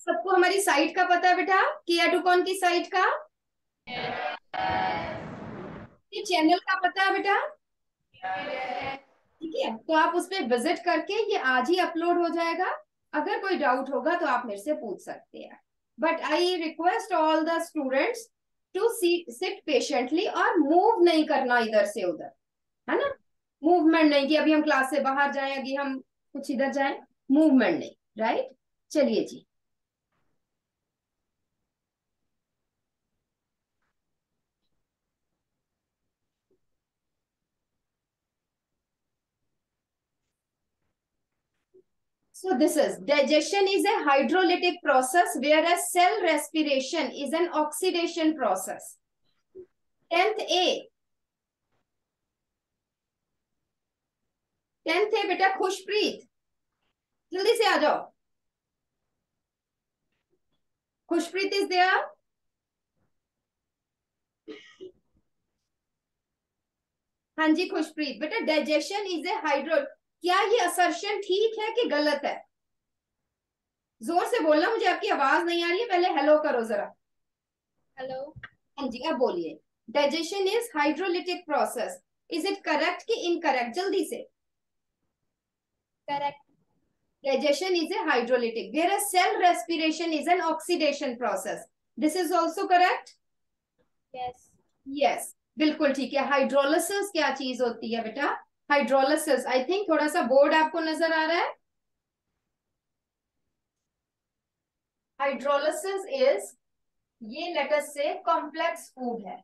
सबको हमारी साइट का पता है बेटा? K2 की साइट का, ये चैनल का पता है बेटा? ठीक है, तो आप उस पर विजिट करके, ये आज ही अपलोड हो जाएगा। अगर कोई डाउट होगा तो आप मेरे से पूछ सकते हैं। But I request all the students to sit patiently और मूव नहीं करना इधर से उधर, है ना? मूवमेंट नहीं कि अभी हम क्लास से बाहर जाएं, अभी हम कुछ इधर जाएं, मूवमेंट नहीं। राइट, चलिए जी। So this is digestion is a hydrolytic process, whereas cell respiration is an oxidation process. 10th A, 10th A बेटा खुशप्रीत, जल्दी से आ जाओ। Khushpreet is there? हाँ जी खुशप्रीत बेटा, डाइजेशन इज ए हाइड्रो, क्या ये असर्शन ठीक है कि गलत है? जोर से बोलना, मुझे आपकी आवाज नहीं आ रही है, पहले हेलो करो जरा। हेलो। हाँ जी, अब बोलिए। Digestion is hydrolytic process, is it correct कि इनकरेक्ट? जल्दी से। Correct. Digestion is a hydrolytic, whereas cell respiration is an oxidation process. This is also correct? Yes. Yes, बिल्कुल ठीक है। हाइड्रोलिसिस क्या चीज होती है बेटा? हाइड्रोलिसिस, आई थिंक थोड़ा सा बोर्ड आपको नजर आ रहा है। हाइड्रोलिसिस इज, ये लेटर से कॉम्प्लेक्स फूड है।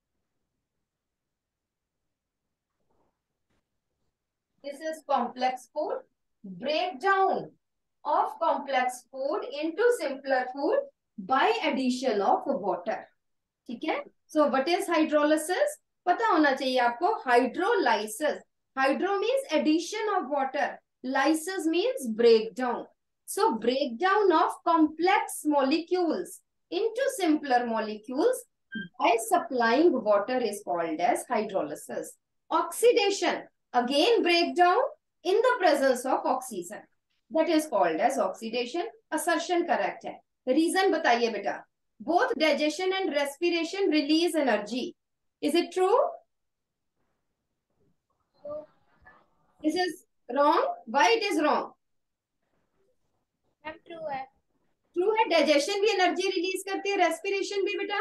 This is complex food, breakdown of complex food into simpler food by addition of water. ठीक है, सो व्हाट इज हाइड्रोलिसिस? पता होना चाहिए आपको। Hydrolysis, hydro means addition of water, lysis means breakdown. So breakdown of complex molecules into simpler molecules by supplying water is called as hydrolysis. Oxidation, again breakdown in the presence of oxygen, that is called as oxidation. Assertion correct है। Reason बताइए बेटा। Both digestion and respiration release energy. Is it true? This is wrong. Why it is wrong? Ma'am true है। True है, digestion भी energy release करती है, respiration भी बेटा?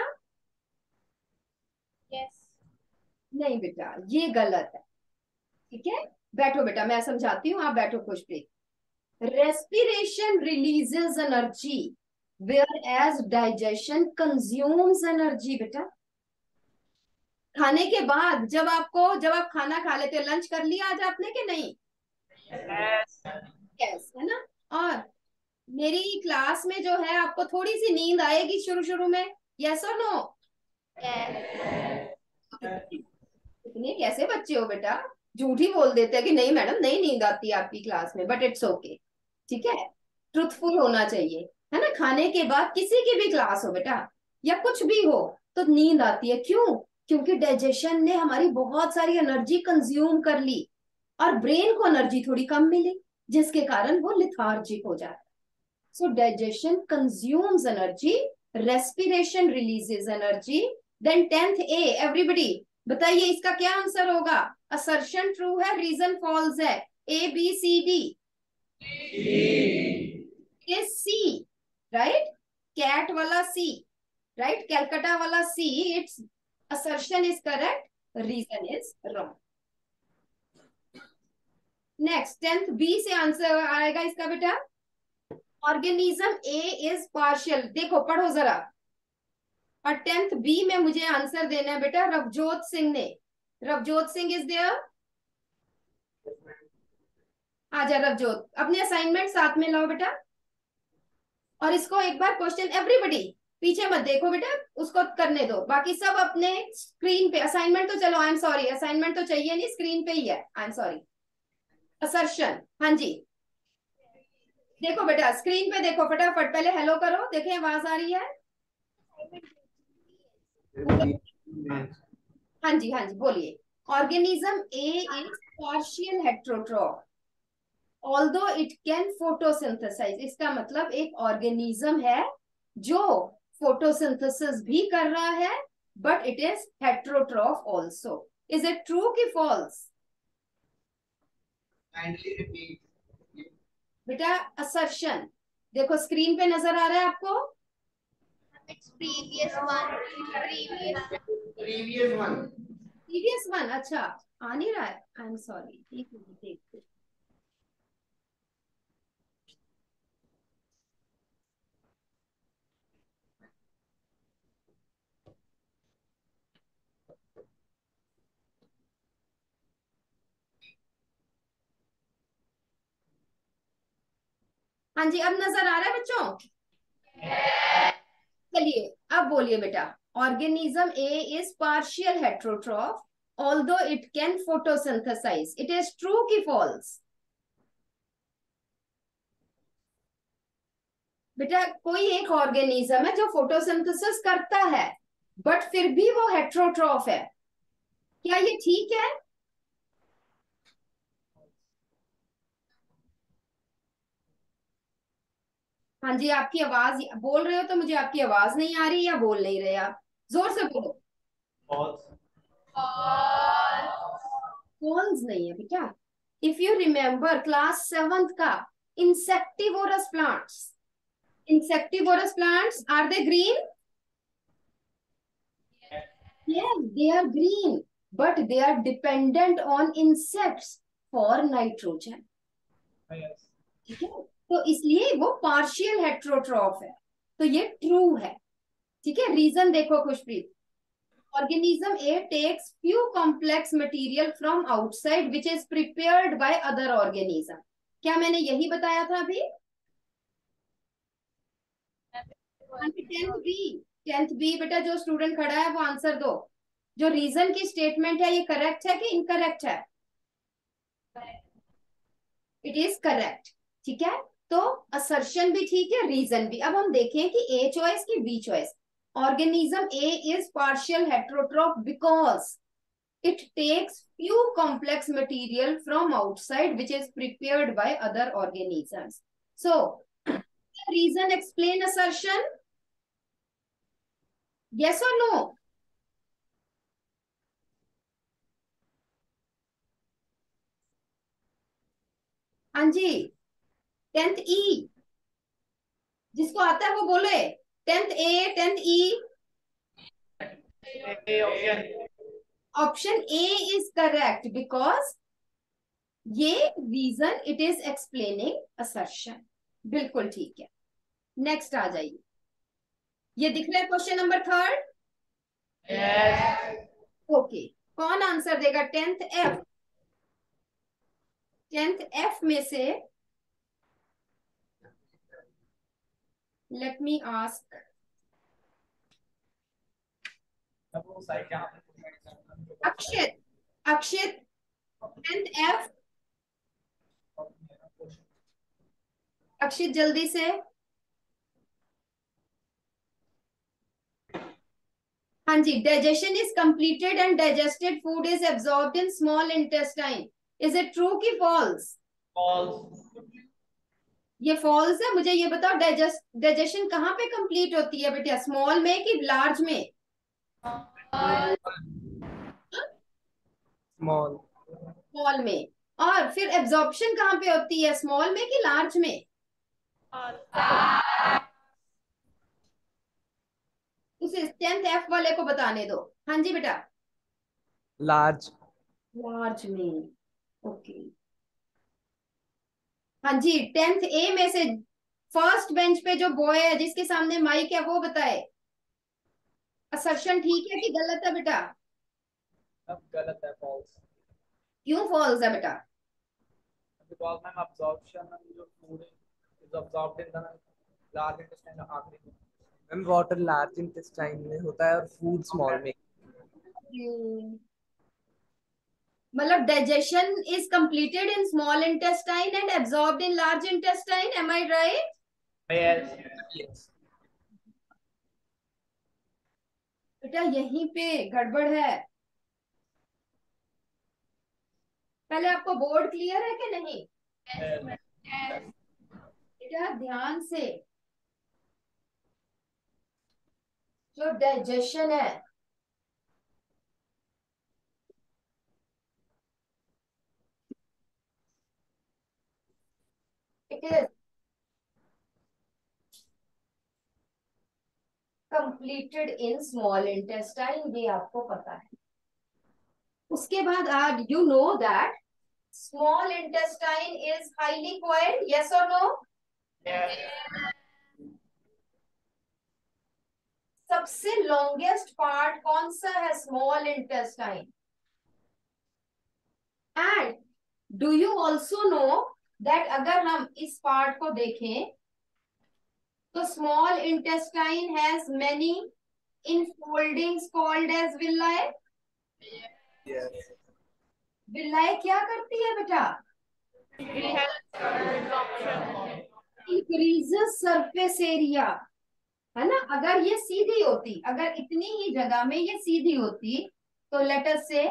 यस। नहीं बेटा, ये गलत है। ठीक है, बैठो बेटा, मैं समझाती हूँ, आप बैठो Khushpreet. Respiration releases energy, whereas digestion consumes energy बेटा। खाने के बाद जब आप खाना खा लेते हो, लंच कर लिया आज आपने कि नहीं? यस। यस, है ना? और मेरी क्लास में जो है, आपको थोड़ी सी नींद आएगी शुरू शुरू में, यस और नो? इतने कैसे बच्चे हो बेटा, झूठ ही बोल देते हैं कि नहीं मैडम नहीं नींद आती है आपकी क्लास में, बट इट्स ओके। ठीक है, ट्रुथफुल होना चाहिए, है ना? खाने के बाद किसी की भी क्लास हो बेटा, या कुछ भी हो, तो नींद आती है। क्यों? क्योंकि डाइजेशन ने हमारी बहुत सारी एनर्जी कंज्यूम कर ली और ब्रेन को एनर्जी थोड़ी कम मिली, जिसके कारण वो लिथार्जिक हो जाता है। So digestion consumes energy, respiration releases energy. Then 10th A, everybody बताइए इसका क्या आंसर होगा? असर्शन ट्रू है, रीजन फॉल्स है। A B C D is C, right? Cat वाला सी, राइट? कैलकाटा वाला C, it's assertion is correct, reason is wrong. Next 10th B से answer आएगा इसका बेटा। ऑर्गेनिज्म ए इज पार्शियल, देखो पढ़ो जरा। और 10th बी में मुझे आंसर देना है बेटा, रवजोत सिंह ने। Ravjot Singh is there? आजा रवजोत, अपने असाइनमेंट साथ में लाओ बेटा। और इसको एक बार क्वेश्चन, एवरीबडी पीछे मत देखो बेटा, उसको करने दो, बाकी सब अपने स्क्रीन पे। असाइनमेंट तो चलो, आई एम सॉरी, असाइनमेंट तो चाहिए नहीं, स्क्रीन पे ही है, आई एम सॉरी। असर्शन, हाँ जी, देखो बेटा स्क्रीन पे देखो फटाफट, पहले हेलो करो, देखें आवाज आ रही है? हाँ जी, हाँ जी, बोलिए। Organism A is partial heterotroph, although it can photosynthesize, इसका मतलब एक ऑर्गेनिज्म है जो फोटोसिंथेसिस भी कर रहा है, but it is heterotroph also. Is it true कि फॉल्स? बेटा असर्शन देखो, स्क्रीन पे नजर आ रहा है आपको? It's previous one. Previous one. Previous one. अच्छा, आ नहीं रहा है. I am sorry. एक मिनट देखते. हाँ जी, अब नजर आ रहा है बच्चों? चलिए अब बोलिए बेटा. Organism A is partial heterotroph although it can photosynthesize. It is true कि फॉल्स? बेटा कोई एक ऑर्गेनिज्म है जो फोटोसिंथेसिस करता है, बट फिर भी वो हेट्रोट्रॉफ है. क्या ये ठीक है? हाँ जी, आपकी आवाज बोल रहे हो तो मुझे आपकी आवाज नहीं आ रही, या बोल नहीं रहे आप? जोर से बोलो. फॉल्स नहीं है बेटा. If you remember class 7th का insectivorous plants, insectivorous plants, are they green? Yes, they are green, but they are dependent on insects for nitrogen. ठीक है, तो इसलिए वो पार्शियल हेट्रोट्रॉफ है. तो ये ट्रू है. ठीक है, रीजन देखो Khushpreet. Organism A takes few complex material from outside which is prepared by other organism. क्या मैंने यही बताया था अभी? 10th बी बेटा, जो स्टूडेंट खड़ा है वो आंसर दो. जो रीजन की स्टेटमेंट है ये करेक्ट है कि इनकरेक्ट है? It is correct. ठीक है, तो असर्शन भी ठीक है, रीजन भी. अब हम देखें कि ए चॉइस की B choice. Organism A is partial heterotroph because it takes few complex material from outside which is prepared by other organisms. So reason explain assertion? Yes or no? हाँ जी. 10th E, जिसको आता है वो बोले. 10th A, 10th E. Option A is correct because ये reason it is explaining assertion. बिल्कुल ठीक है. नेक्स्ट आ जाइए. ये दिख रहा है क्वेश्चन नंबर 3rd? ओके, कौन आंसर देगा? 10th F. 10th F में से let me ask. Akshit. Akshit, 10th F. Akshit जल्दी से. हाँ जी. Digestion is completed and digested food is absorbed in small intestine. Is it true कि फॉल्स? ये फॉल्स है. मुझे ये बताओ, डाइजेशन कहाँ पे कंप्लीट होती है बेटा? स्मॉल में कि लार्ज में? Small. स्मॉल में. और फिर एब्जॉर्प्शन कहाँ पे होती है? स्मॉल में कि लार्ज में? उसे 10th F वाले को बताने दो. हाँ जी बेटा. Large. लार्ज में. ओके. हाँ जी. 10th A में से फर्स्ट बेंच पे जो बॉय है जिसके सामने माइक है वो बताए. असर्शन ठीक है कि गलत है बेटा? अब गलत है, false. क्यों फॉल्स है बेटा? Because मैम absorption जो food is absorbed in the large intestine आखिरी में. मैम water large intestine में होता है और food small में. मतलब digestion is completed in small intestine and absorbed in large intestine. Am I right? Yes. बेटा यहीं पे गड़बड़ है. पहले आपको बोर्ड क्लियर है कि नहीं? बेटा ध्यान से, जो डाइजेशन है it is completed in small intestine, ये आपको पता है। उसके बाद आज you know that small intestine is highly coiled, yes और नो? सबसे लॉन्गेस्ट पार्ट कौन सा है? Small intestine. And do you also know that अगर हम इस पार्ट को देखें तो small intestine has many infoldings called as villi. Yes. Villi क्या करती है बेटा? इंक्रीजेस सरफेस एरिया, है ना। अगर ये सीधी होती, अगर इतनी ही जगह में ये सीधी होती तो लेट अस से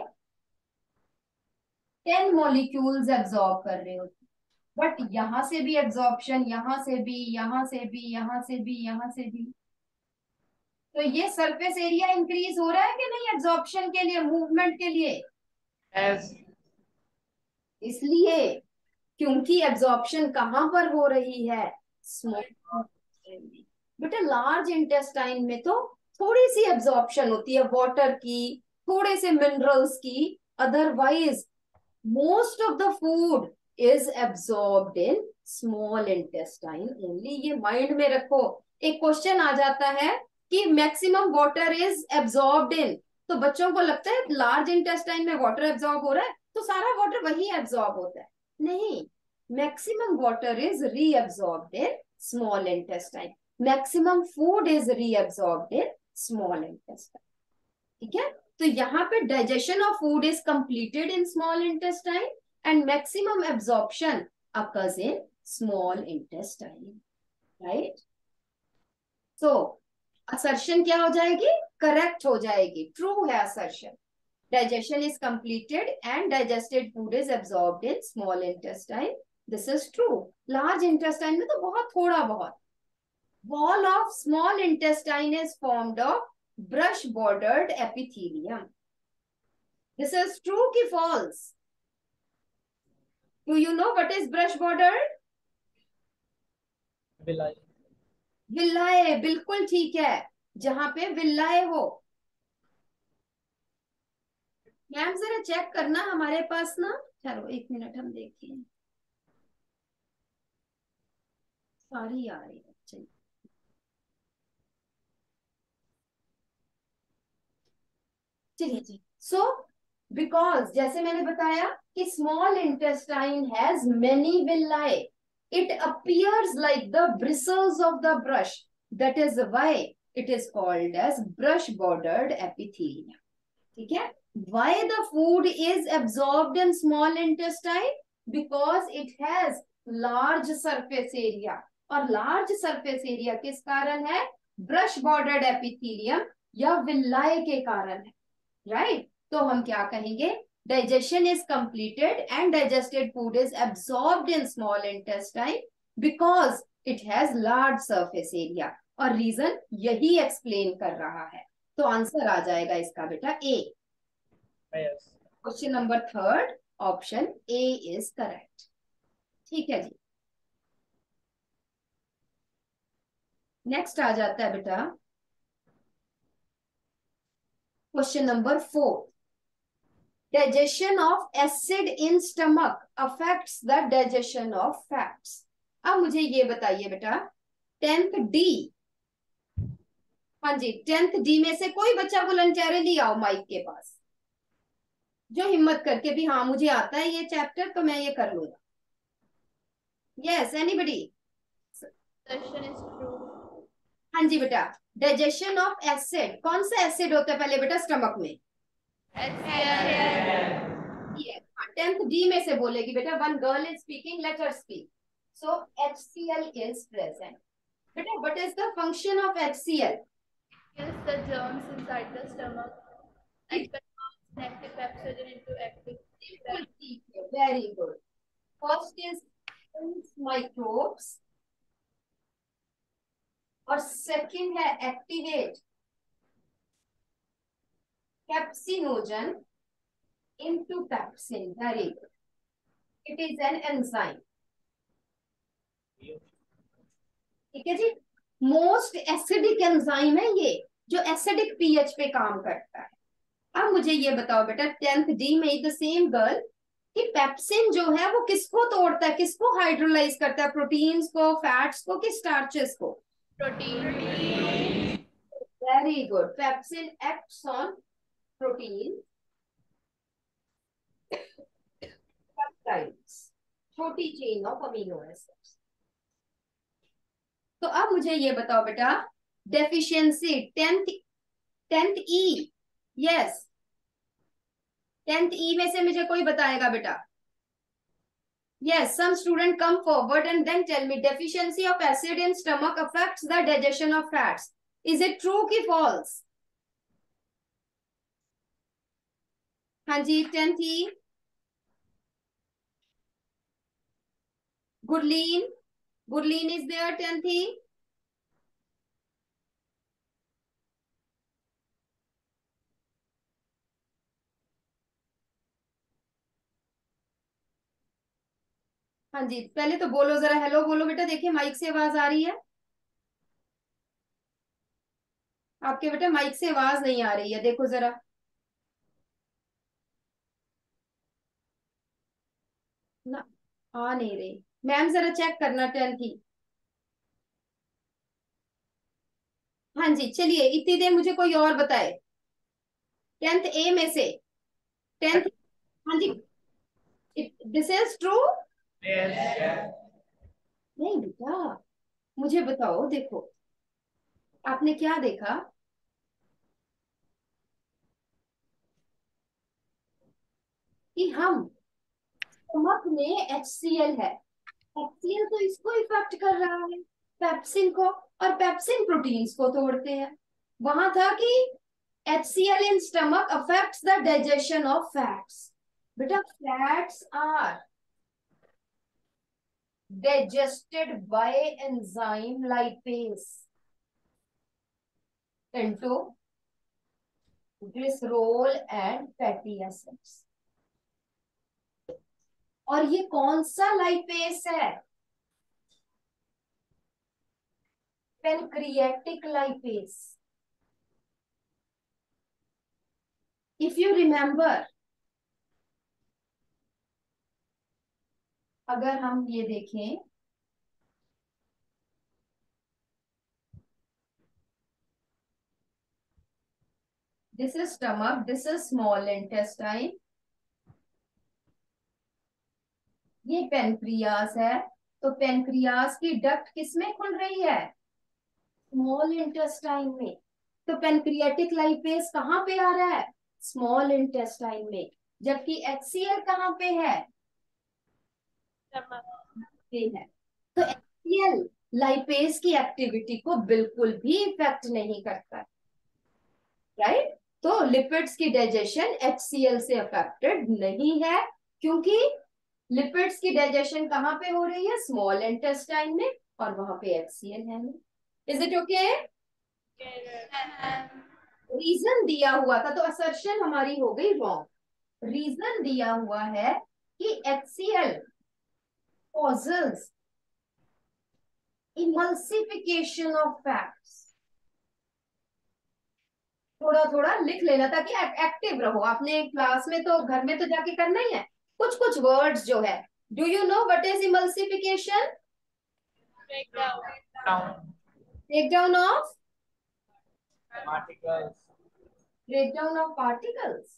10 मॉलिक्यूल्स एब्जॉर्ब कर रहे होते, बट यहां से भी एब्जॉर्प्शन, यहां से भी, यहां से भी, यहां से भी, यहां से भी, तो ये सरफेस एरिया इंक्रीज हो रहा है कि नहीं एब्जॉर्प्शन के लिए, मूवमेंट के लिए? Yes. इसलिए क्योंकि एब्जॉर्प्शन कहां पर हो रही है? स्मॉल। बेटा लार्ज इंटेस्टाइन में तो थोड़ी सी एब्जॉर्प्शन होती है वाटर की, थोड़े से मिनरल्स की, otherwise most of the food is absorbed in small intestine only. ये माइंड में रखो। एक क्वेश्चन आ जाता है कि maximum water is absorbed in, तो बच्चों को लगता है लार्ज इंटेस्टाइन में वाटर एब्सॉर्ब हो रहा है तो सारा वाटर वही एब्सॉर्ब होता है। नहीं, maximum water is reabsorbed in small intestine, maximum food is reabsorbed in small intestine. ठीक है, तो यहाँ पे digestion of food is completed in small intestine and maximum absorption occurs in small intestine, right? So assertion क्या हो जाएगी? Correct हो जाएगी, ट्रू है assertion। digestion is completed and digested food is absorbed in small intestine, this is true। large intestine में तो बहुत थोड़ा बहुत। wall of small intestine is formed of brush bordered epithelium, this is true ki false? Do you know what is brush bordered? Villi. विलाए, बिल्कुल ठीक है, जहां पे विलाए हो। मैम जरा चेक करना हमारे पास ना, चलो एक मिनट हम देखें, सारी आ रही है, चलिए। चलिए जी। सो बिकॉज जैसे मैंने बताया कि small intestine has many villi, it appears like the bristles of the brush, that is why it is called as brush bordered epithelium. ठीक है, why the food is absorbed in small intestine? Because it has large surface area, और large surface area किस कारण है? Brush bordered epithelium या विलाय के कारण है, राइट? तो हम क्या कहेंगे? Digestion is completed and digested food is absorbed in small intestine because it has large surface area, और रीजन यही एक्सप्लेन कर रहा है। तो आंसर आ जाएगा इसका बेटा A. Yes. Question number third, option A is correct. ठीक है जी, नेक्स्ट आ जाता है बेटा question number 4। Digestion of acid in stomach affects the digestion of fats. अब मुझे ये बताइए बेटा, 10th डी, हाँ जी 10th डी में से कोई बच्चा वॉलंटियरली आओ माइक के पास, जो हिम्मत करके भी हाँ मुझे आता है ये चैप्टर तो मैं ये कर लूंगा। Yes anybody? Assertion is true. हाँ जी बेटा, डाइजेशन ऑफ एसिड, कौन सा एसिड होता है पहले बेटा स्टमक में? HCl. 10th डी में से बोलेगी बेटा, one girl is speaking, let her speak. So HCl is present. बेटा what is the function of HCl? Kills the germs inside the stomach and converts inactive oxygen into active. Very good. First is microbes, और second है activate pepsinogen into pepsin. Very good, it is an enzyme. ठीक है जी, most acidic enzyme है ये, जो acidic pH पे काम करता है। अब मुझे ये बताओ बेटा, 10th डी में द सेम गर्ल, कि पेप्सिन जो है वो किसको तोड़ता है, किसको हाइड्रोलाइज करता है, प्रोटीन्स को, फैट्स को, कि स्टार्चेस को? Protein. Very good, pepsin acts on protein peptides, छोटी चेन ऑफ अमीनो एसिड्स। तो अब मुझे ये बताओ बेटा, डेफिशिएंसी 10th ई, यस 10th ई में से मुझे कोई बताएगा बेटा? Yes, some student come forward and then tell me deficiency of acid in stomach affects the digestion of fats. Is it true कि false? हाँ जी, 10th E, Gurleen, Gurleen is there 10th E? हाँ जी, पहले तो बोलो जरा, hello बोलो बेटा, देखिए माइक से आवाज आ रही है? आपके बेटा माइक से आवाज नहीं आ रही है, देखो जरा। ना, आ नहीं रही। मैम जरा चेक करना 10th E। हाँ जी, चलिए इतनी देर मुझे कोई और बताए 10th ए में से। 10th, हाँ जी, दिस इज ट्रू? Yes. नहीं बेटा, मुझे बताओ, देखो आपने क्या देखा कि हम स्टमक में HCl है, HCl तो इसको इफेक्ट कर रहा है, पेप्सिन को, और पेप्सिन प्रोटीन्स को तोड़ते हैं। वहां था कि HCl in stomach affects the digestion of fats। बेटा fats are digested by enzyme lipase into glycerol and fatty acids। और ये कौन सा लाइपेस है? Pancreatic lipase. If you remember, अगर हम ये देखें, this is stomach, this is small intestine, ये पेनक्रियास है। तो पेनक्रियास की डक्ट किसमें खुल रही है? स्मॉल इंटेस्टाइन में। तो पेनक्रियाटिक लाइपेस कहाँ पे आ रहा है? स्मॉल इंटेस्टाइन में। जबकि HCl कहाँ पे है? पे है। तो HCl लाइपेस की एक्टिविटी को बिल्कुल भी इफेक्ट नहीं करता है, राइट? तो लिपिड्स की डाइजेशन HCl से अफेक्टेड नहीं है, क्योंकि लिपिड्स की डाइजेशन कहाँ पे हो रही है? स्मॉल इंटेस्टाइन में, और वहां पे HCl है नहीं। Is it okay? रीजन दिया हुआ था, तो असर्शन हमारी हो गई रॉन्ग। रीजन दिया हुआ है कि HCl causes emulsification of fats। थोड़ा थोड़ा लिख लेना ताकि एक्टिव रहो। आपने क्लास में तो, घर में तो जाके करना ही है। कुछ कुछ वर्ड्स जो है, do you know what is emulsification? Down. Break down of, Particles. Break down of particles,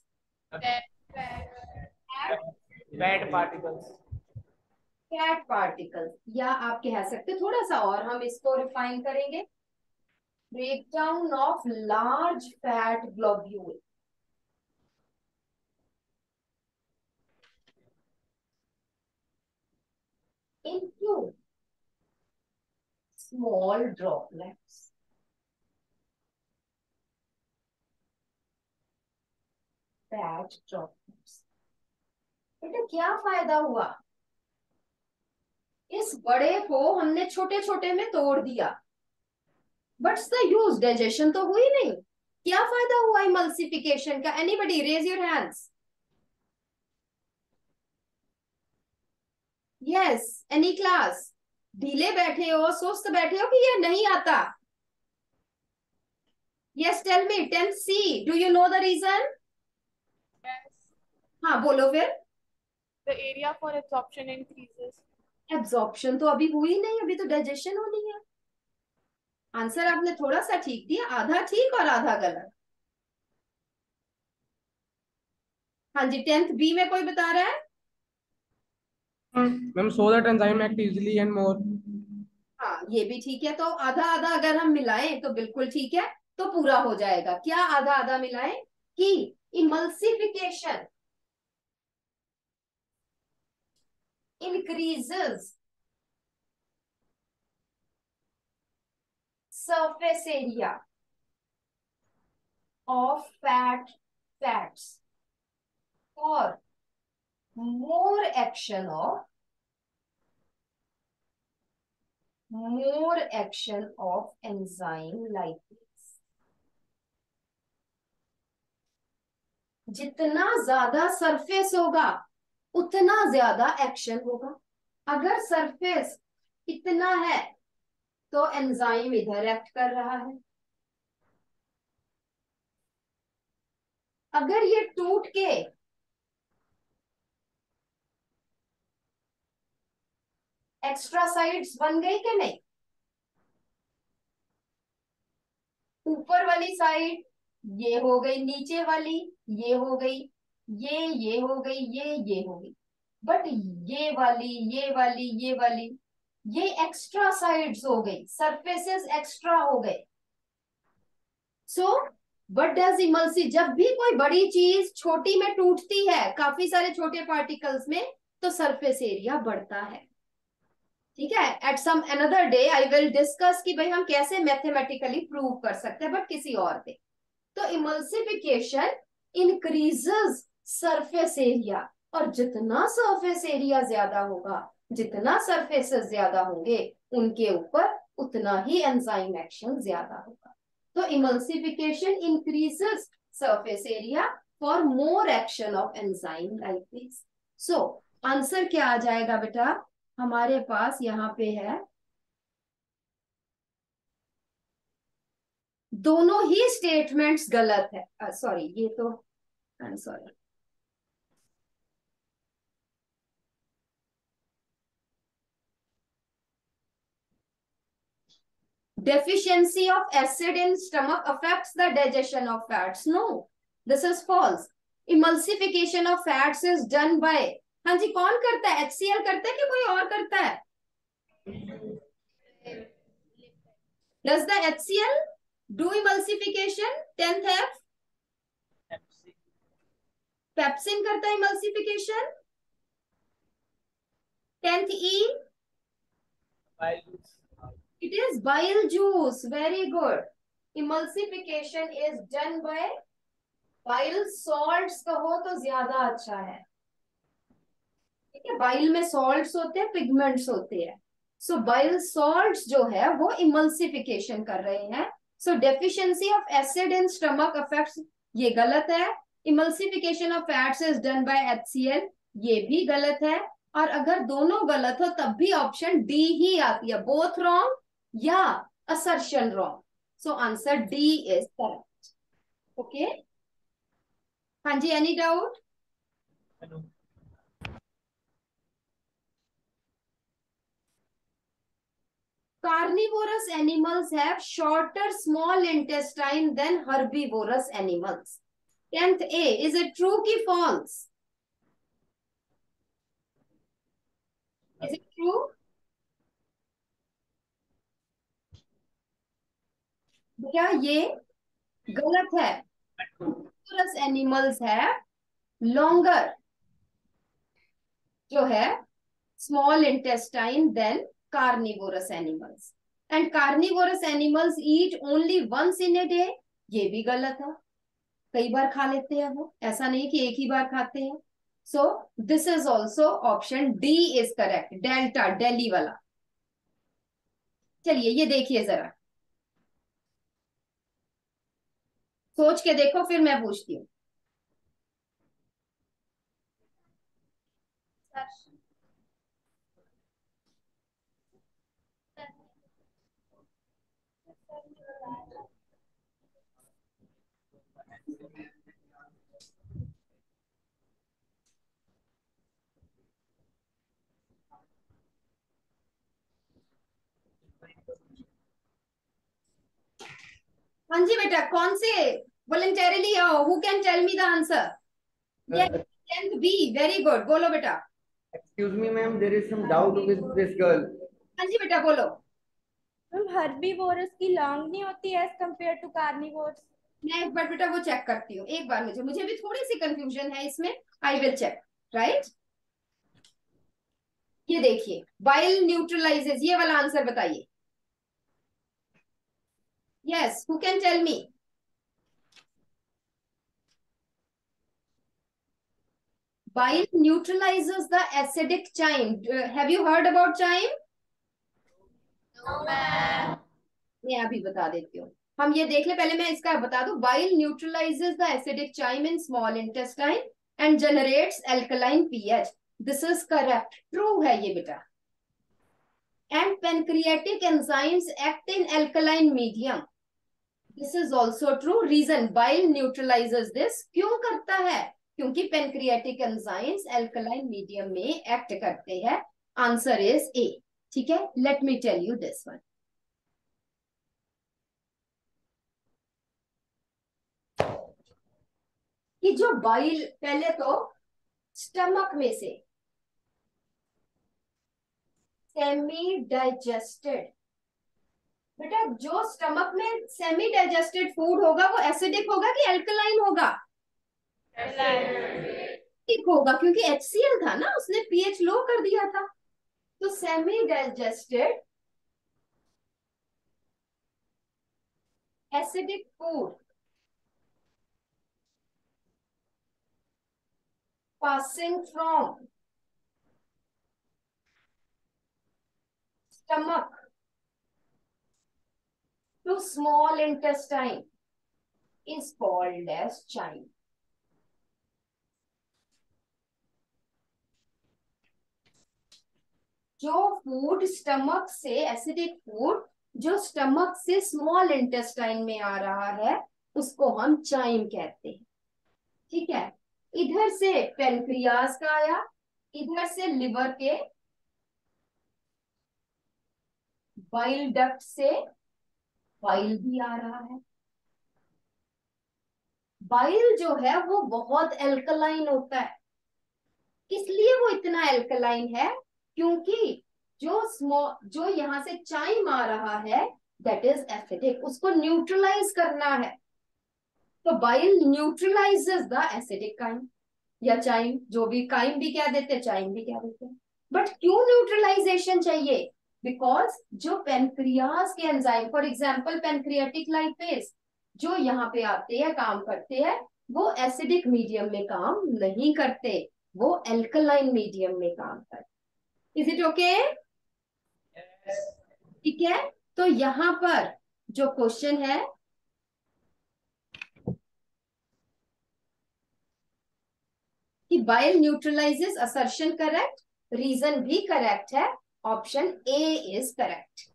Bad particles. Fat particles, या आप कह सकते थोड़ा सा और हम इसको रिफाइन करेंगे, break down of large fat globule into small droplets। Fat droplets. बेटा क्या फायदा हुआ? इस बड़े को हमने छोटे छोटे में तोड़ दिया, बट द यूज डाइजेशन तो हुई नहीं। क्या फायदा हुआ इमल्सिफिकेशन का? Anybody raise your hands. Yes, any class? ढीले बैठे हो, सुस्त बैठे हो कि ये नहीं आता? Yes, tell me, 10th C, do you know the reason? Yes. हाँ बोलो फिर। The area for absorption increases. Absorption तो अभी हुई नहीं, अभी तो डाइजेशन होनी है। आंसर आपने थोड़ा सा ठीक दिया, आधा ठीक और आधा गलत। हाँ जी, 10th बी में कोई बता रहा है? Ma'am so that enzyme act easily and more. हाँ ये भी ठीक है, तो आधा आधा अगर हम मिलाएं तो बिल्कुल ठीक है, तो पूरा हो जाएगा। क्या आधा आधा मिलाएं? कि emulsification increases surface area of fats for more action of enzyme lipase। जितना ज्यादा सरफेस होगा उतना ज्यादा एक्शन होगा। अगर सरफेस इतना है तो एंजाइम इधर एक्ट कर रहा है। अगर ये टूट के एक्स्ट्रा साइड्स बन गई कि नहीं? ऊपर वाली साइड ये हो गई, नीचे वाली ये हो गई, ये हो गई, ये हो गई, बट ये वाली, ये वाली ये एक्स्ट्रा साइड्स हो गई, सरफेसेस एक्स्ट्रा हो गए। So what does emulsify? जब भी कोई बड़ी चीज छोटी में टूटती है, काफी सारे छोटे पार्टिकल्स में, तो सरफेस एरिया बढ़ता है। ठीक है, at some another day I will discuss कि भाई हम कैसे मैथमेटिकली प्रूव कर सकते हैं, बट किसी और पे। तो इमल्सिफिकेशन इंक्रीजेस सरफेस एरिया, और जितना सरफेस एरिया ज्यादा होगा, जितना सरफेसेस ज्यादा होंगे, उनके ऊपर उतना ही एंजाइम एक्शन ज्यादा होगा। तो emulsification increases surface area for more action of enzyme like this. So answer क्या आ जाएगा बेटा? हमारे पास यहाँ पे है, दोनों ही स्टेटमेंट्स गलत है। सॉरी, ये तो I am sorry, deficiency of acid in stomach affects the digestion of fats. No, this is false. Emulsification of fats is done by, हाँ जी, कौन करता है? HCl करता है कि कोई और करता है? Does the HCl do emulsification? 10th F, pepsin करता है emulsification। 10th E, it is bile juice. Very good. Emulsification is done by bile salts, कहो तो ज्यादा अच्छा है। ठीक है, बाइल में सॉल्ट्स होते हैं, पिगमेंट्स होते हैं। सो बाइल सॉल्ट्स जो है वो इमल्सिफिकेशन कर रहे हैं। So deficiency of acid in stomach affects, ये गलत है। Emulsification of fats is done by HCl, ये भी गलत है। और अगर दोनों गलत हो तब भी ऑप्शन डी ही आती है, बोथ रॉन्ग या assertion wrong. So answer D is correct. Okay, हाँ जी, any doubt? Carnivorous animals have shorter small intestine than herbivorous animals. 10th A, is it true ki false? Is it true? क्या ये गलत है? Carnivorous animals have longer जो है small intestine than carnivorous animals. And carnivorous animals eat only once in a day. ये भी गलत है, कई बार खा लेते हैं वो, ऐसा नहीं कि एक ही बार खाते हैं। So this is also option D is correct, delta, Delhi वाला। चलिए ये देखिए जरा, सोच के देखो फिर मैं पूछती हूँ। हाँ जी बेटा, कौन से वॉलंटरीली आओ, who can tell me the answer? Yes, tenth B, very good, बोलो बेटा। Excuse me, ma'am, there is some doubt with this girl. हाँ जी बेटा बोलो। मैम हर्बीवोरस की लॉन्ग नहीं होती एज कम्पेयर टू कार्निवोरस? मैं एक बार बेटा वो चेक करती हूँ, एक बार, मुझे मुझे भी थोड़ी सी कंफ्यूजन है इसमें, आई विल चेक। राइट, ये देखिए, बाइल न्यूट्रलाइजेस, ये वाला आंसर बताइए। Yes, who can tell me? Bile neutralizes the acidic chyme. Have you heard about chyme? No ma'am. मैं अभी बता देती हूँ, हम ये देख ले, पहले मैं इसका बता दूं। Bile neutralizes the acidic chyme in small intestine and generates alkaline pH. This is correct, true है ये बेटा। And pancreatic enzymes act in alkaline medium. This is also true. Reason, bile neutralizes this. क्यों करता है? क्योंकि pancreatic enzymes alkaline medium में act करते हैं। Answer is A. ठीक है, let me tell you this one. कि जो बाइल, पहले तो स्टमक में से सेमी डाइजेस्टेड, बेटा जो स्टमक में सेमी डाइजेस्टेड फूड होगा वो एसिडिक होगा कि एल्कलाइन होगा? एसिडिक होगा, क्योंकि HCl था ना, उसने पीएच लो कर दिया था। तो semi digested acidic food passing from stomach to small intestine is called as chyme. जो फूड स्टमक से, एसिडिक फूड जो स्टमक से स्मॉल इंटेस्टाइन में आ रहा है, उसको हम चाइम कहते हैं। ठीक है, इधर से पेनक्रियाज का आया, इधर से लिवर के बाइल डक्ट से बाइल भी आ रहा है। बाइल जो है वो बहुत एल्कलाइन होता है। इसलिए वो इतना एल्कलाइन है क्योंकि जो यहां से चाइम आ रहा है दैट इज एसिडिक, उसको न्यूट्रलाइज करना है। तो bile neutralizes the acidic chyme या चाइम, जो भी काइम भी क्या देते हैं, चाइम भी क्या देते हैं। बट क्यों न्यूट्रलाइजेशन चाहिए? बिकॉज जो पेनक्रियाज के enzyme, for example pancreatic lipase, जो यहाँ पे आते हैं, काम करते हैं, वो एसिडिक मीडियम में काम नहीं करते, वो एल्कलाइन मीडियम में काम करते। Is it okay? ठीक है, तो यहां पर जो क्वेश्चन है कि bile neutralizes, assertion correct, reason भी करेक्ट है, option A is correct.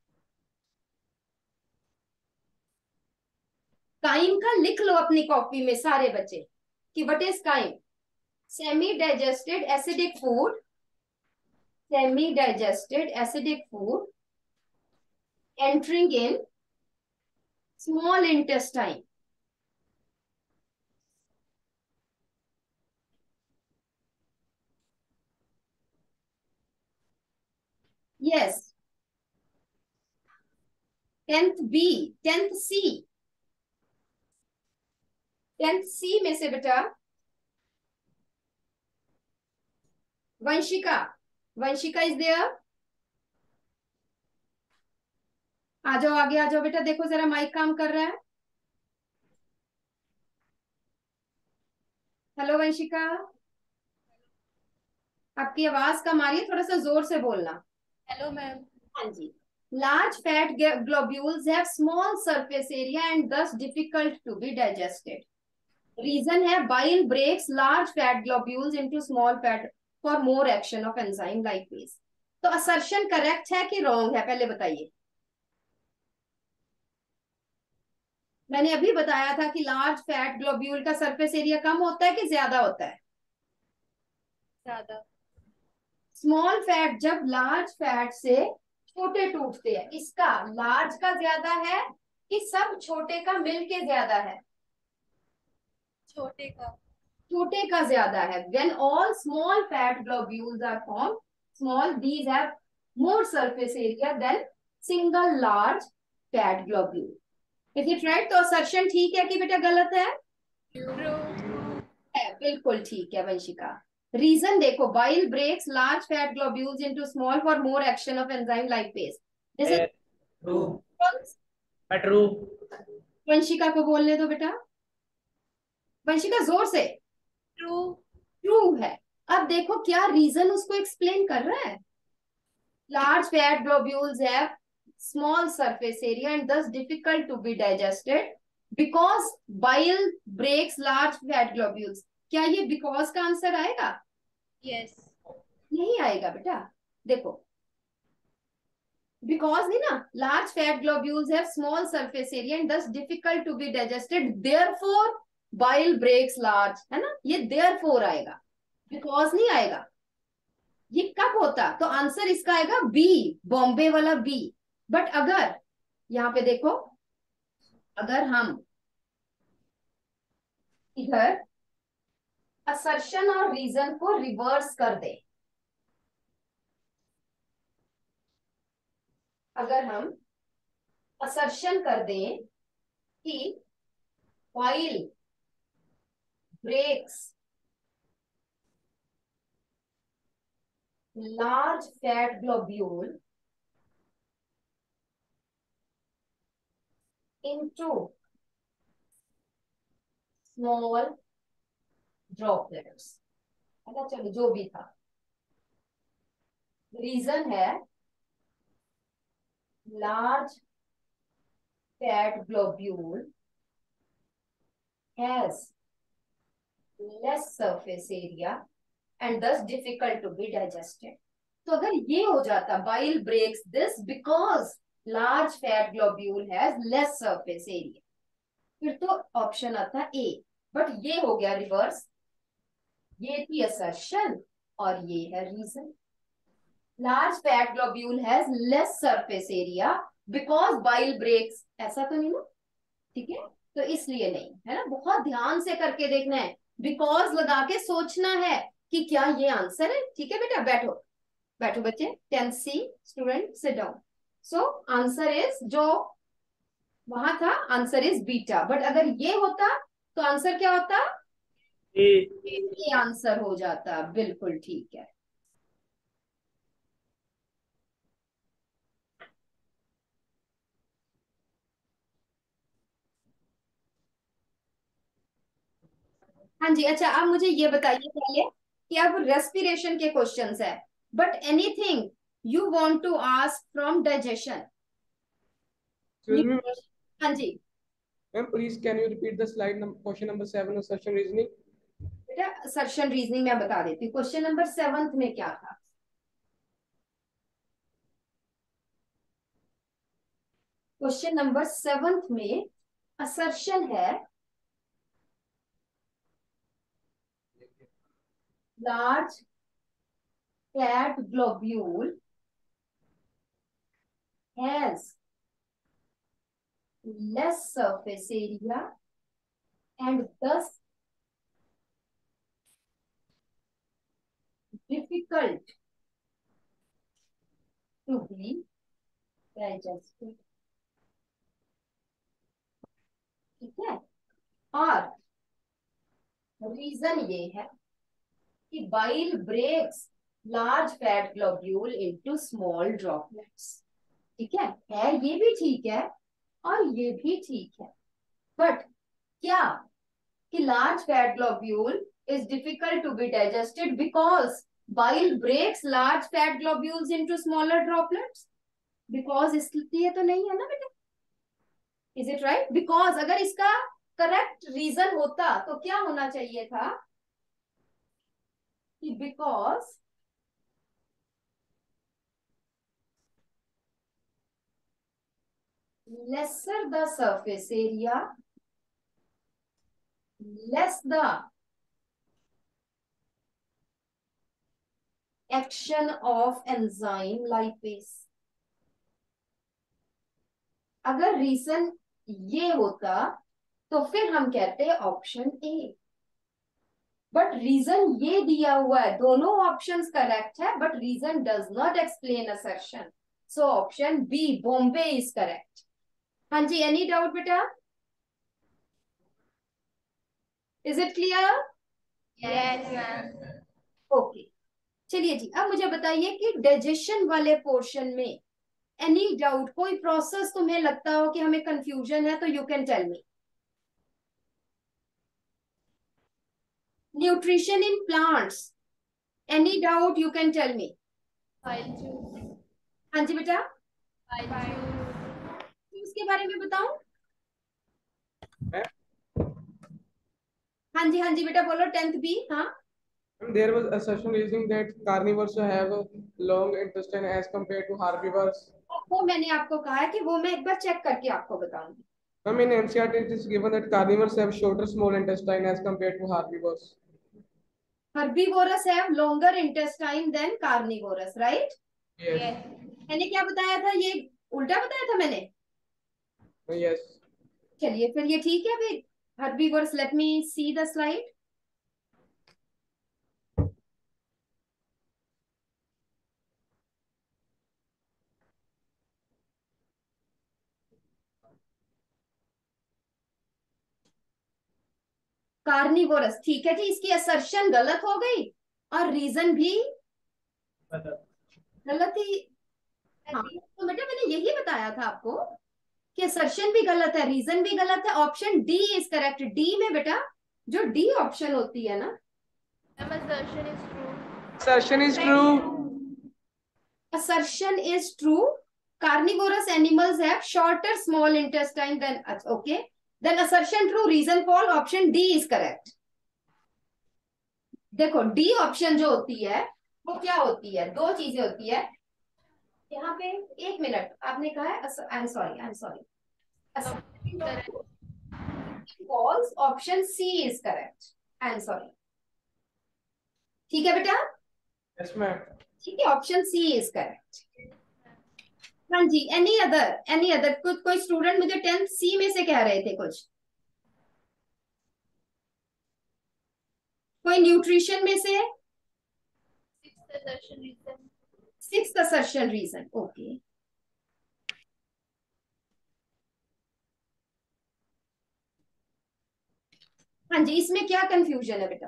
Chyme का लिख लो अपनी कॉपी में सारे बच्चे कि what is chyme. Semi digested acidic food, semi digested acidic food entering in small intestine. Yes. 10th B, 10th C. 10th C में से बेटा वंशिका, वंशिका इज देयर? आ जाओ आगे, आ जाओ बेटा, देखो जरा माइक काम कर रहा है। हेलो वंशिका। आपकी आवाज कम आ रही है, थोड़ा सा जोर से बोलना। Hello ma'am. हाँ जी। Large fat globules have small surface area and thus difficult to be digested. Reason है bile breaks large fat globules into small fat for more action of enzyme lipase. तो असर्शन करेक्ट है कि wrong है, पहले बताइए। मैंने अभी बताया था कि लार्ज फैट ग्लोब्यूल का सरफेस एरिया कम होता है कि ज्यादा होता है? ज्यादा। स्मॉल फैट जब लार्ज फैट से छोटे टूटते हैं, इसका लार्ज का ज्यादा है कि सब छोटे का मिलके ज्यादा है? छोटे का। छोटे का ज्यादा है। when all small fat globules are formed, small these have more surface area than single large fat globule. is it right? तो assertion ठीक है कि बेटा गलत है? है, बिल्कुल ठीक है वंशिका। रीजन देखो, bile breaks large fat globules into small for more action of enzyme lipase. This is true. True. Vanshika को बोलने दो बेटा। वंशिका जोर से। ट्रू। ट्रू है। अब देखो क्या रीजन उसको एक्सप्लेन कर रहा है। Large fat globules have small surface area and thus difficult to be digested because bile breaks large fat globules। क्या ये बिकॉज का आंसर आएगा? यस। नहीं आएगा बेटा। देखो बिकॉज नहीं ना, large fat globules have small surface area and thus difficult to be digested, therefore bile breaks large, है ना, ये therefore आएगा, बिकॉज नहीं आएगा। ये कब होता? तो आंसर इसका आएगा बी, बॉम्बे वाला बी। बट अगर यहाँ पे देखो, अगर हम इधर असर्शन और रीजन को रिवर्स कर दे, अगर हम असर्शन कर दें कि while breaks large fat globule into small droplets, अच्छा चलो जो भी था, रीजन है large fat globule has less surface area and thus difficult to be digested। तो अगर ये हो जाता bile breaks this because large fat globule has less surface area, फिर तो ऑप्शन आता ए। बट ये हो गया रिवर्स, ये थी असर्शन और ये है reason. Large fat globule has less surface area because bile breaks, ऐसा तो नहीं ना, ठीक है, तो इसलिए नहीं है ना। बहुत ध्यान से करके देखना है, बिकॉज लगा के सोचना है कि क्या ये आंसर है। ठीक है बेटा, बैठो बैठो बच्चे। 10th C student sit down. So answer is, जो वहां था आंसर इज बीटा, बट अगर ये होता तो आंसर क्या होता? ये आंसर हो जाता। बिल्कुल ठीक है। हाँ जी, अच्छा अब मुझे ये बताइए पहले कि अब रेस्पिरेशन के क्वेश्चंस है, but anything you want to ask from digestion? Excuse me, हाँ जी ma'am, please can you repeat the slide question number 7 of session reasoning? बेटा, सर्शन रीजनिंग में बता देती हूँ। क्वेश्चन नंबर 7 में क्या था? क्वेश्चन नंबर 7 में असर्शन है large fat globule has less surface area and thus difficult to be digested। ठीक है, और रीजन ये है कि bile breaks large fat globule into small droplets. ठीक है ये भी ठीक है और ये भी ठीक है, बट क्या कि large fat globule is difficult to be digested because bile breaks large fat globules into smaller droplets? Because इसलिए तो नहीं है ना बेटा. Is it right? बिकॉज अगर इसका करेक्ट रीजन होता तो क्या होना चाहिए था कि because lesser the surface area, less the action of enzyme lipase. अगर रीजन ये होता तो फिर हम कहते हैं ऑप्शन ए. बट रीजन ये दिया हुआ है, दोनों ऑप्शंस करेक्ट है, but reason does not explain assertion. So option B Bombay is correct. हाँ जी, एनी डाउट बेटा? Is it clear? Yes ma'am. Okay, चलिए जी. अब मुझे बताइए कि डाइजेशन वाले पोर्शन में एनी डाउट, कोई प्रोसेस तुम्हें लगता हो कि हमें कंफ्यूजन है तो you can tell me. Nutrition in plants, any doubt you can tell me. Bile juice. हाँ जी बेटा, Bile juice. उसके बारे में बताऊं? मैं हाँ जी बेटा बोलो. 10th B. हाँ, there was assertion using that carnivores have a long intestine as compared to herbivores. वो मैंने आपको कहा है कि वो मैं एक बार चेक करके आपको बताऊंगी. I mean, in NCERT it is given that carnivores have shorter small intestine as compared to herbivores. Herbivores have longer intestine than carnivorous, right? Yes. मैंने क्या बताया था? ये उल्टा बताया था मैंने. Yes. चलिए फिर ये ठीक है. फिर herbivores, let me see the slide. Carnivorous, ठीक है जी. इसकी असर्शन गलत हो गई और रीजन भी गलत ही. हाँ, तो बेटा मैंने यही बताया था आपको कि असर्शन भी गलत है, रीजन भी गलत है. Option D is correct. D में बेटा जो डी ऑप्शन होती है ना, Ma'am, assertion is true. Assertion is true. assertion is true. Carnivorous animals have shorter small intestine than, okay, then assertion true, reason false, option D is correct. देखो D option जो होती है वो क्या होती है? दो चीजें होती है यहाँ पे. एक मिनट, आपने कहा है I am sorry, I am sorry, false. Option C is correct. I am sorry. ठीक है बेटा? Yes, ma'am. ठीक है, ऑप्शन सी इज करेक्ट. हाँ जी, एनी अदर कुछ, कोई स्टूडेंट मुझे 10th सी में से कह रहे थे कुछ. कोई न्यूट्रिशन में से? Sixth assertion reason. 6th assertion reason. Okay, हाँ जी. इसमें क्या कंफ्यूजन है बेटा?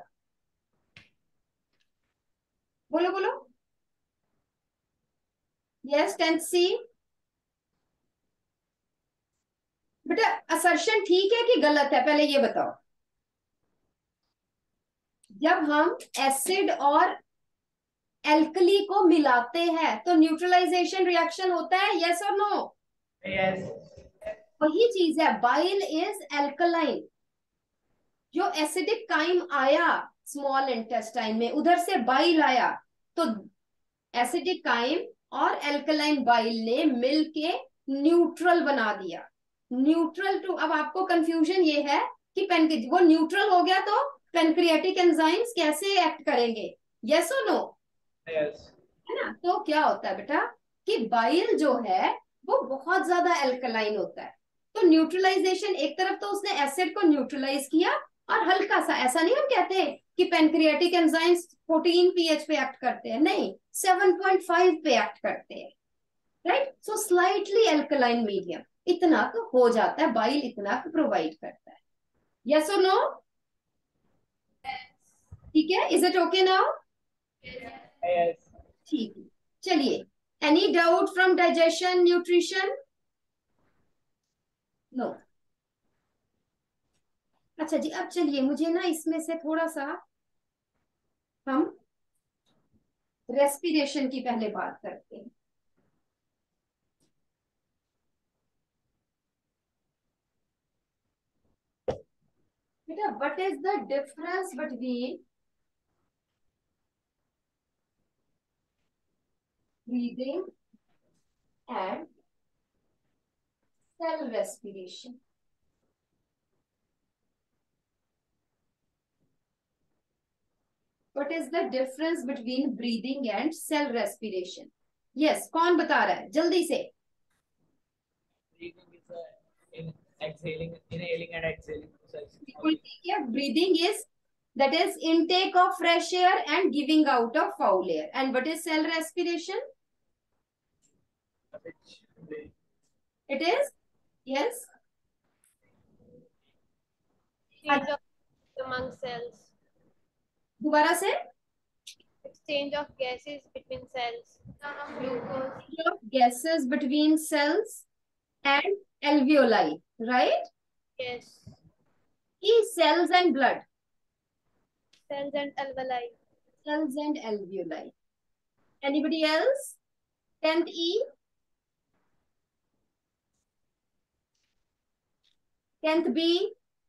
बोलो बोलो. Yes, 10th C. बेटा असर्शन ठीक है कि गलत है, पहले ये बताओ. जब हम एसिड और एल्कली को मिलाते हैं तो न्यूट्रलाइजेशन रिएक्शन होता है, यस और नो? Yes. वही चीज है, बाइल इज एल्कलाइन. जो एसिडिक काइम आया स्मॉल इंटेस्टाइन में, उधर से बाइल आया, तो एसिडिक काइम और एल्कलाइन बाइल ने मिलके न्यूट्रल बना दिया. न्यूट्रल टू, अब आपको कंफ्यूजन ये है कि वो न्यूट्रल हो गया तो पेनक्रियाटिक एंजाइम्स कैसे एक्ट करेंगे, यस और नो? Yes. है ना? तो क्या होता है बेटा कि बाइल जो है वो बहुत ज्यादा एल्कलाइन होता है. तो न्यूट्रलाइजेशन, एक तरफ तो उसने एसिड को न्यूट्रलाइज किया और हल्का सा, ऐसा नहीं हम कहते कि पेनक्रियाटिक एंजाइम्स 14 पीएच पे एक्ट करते हैं, नहीं, 7.5 पे एक्ट करते हैं, राइट? सो स्लाइटली एल्कलाइन मीडियम, इतना तो हो जाता है, बाइल इतना तो प्रोवाइड करता है. यस और नो? ठीक है, is it okay now? Yes. ठीक है, चलिए. Any doubt from digestion nutrition? No. अच्छा जी, अब चलिए मुझे ना इसमें से थोड़ा सा हम रेस्पिरेशन की पहले बात करते हैं। बेटा, what is the difference between breathing and cell respiration? What is the difference between breathing and cell respiration? Yes, कौन बता रहा है जल्दी से? Breathing is in exhaling, inhaling and exhaling process. बिल्कुल ठीक है. Breathing is, that is intake of fresh air and giving out of foul air. And what is cell respiration? Which they It is, yes. Exchange of among cells. दोबारा से. Exchange of gases between cells. Glucose. Of gases between cells and alveoli, right? Yes. E, cells and blood. Cells and alveoli. Cells and alveoli. Anybody else? 10th E. 10th B.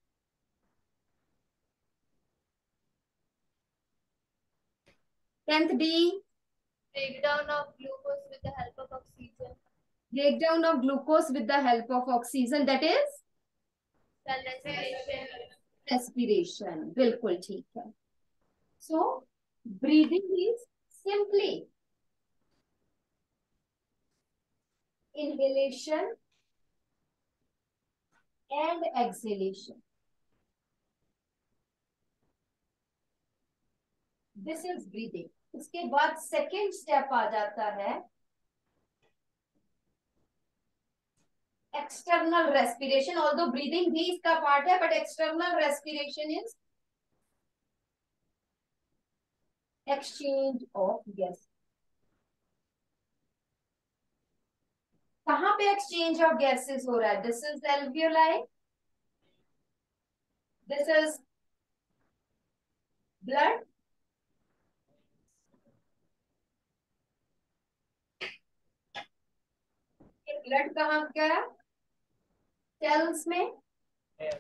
Tenth D. Breakdown of glucose with the help of oxygen. Breakdown of glucose with the help of oxygen, that is Cell respiration. respiration. बिल्कुल ठीक है. So breathing is simply inhalation and exhalation. This is breathing. उसके बाद second step आ जाता है external respiration. Although breathing भी इसका part है, but external respiration is exchange of gas. कहाँ पे exchange of gases हो रहा है? This is alveoli. This is blood. Blood कहाँ गया? सेल्स में. air.